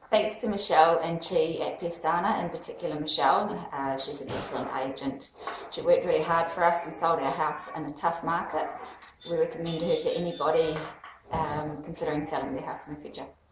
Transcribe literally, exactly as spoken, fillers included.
Thanks to Michelle and Chee at Pestana, in particular Michelle. Uh, she's an excellent agent. She worked really hard for us and sold our house in a tough market. We recommend her to anybody um, considering selling their house in the future.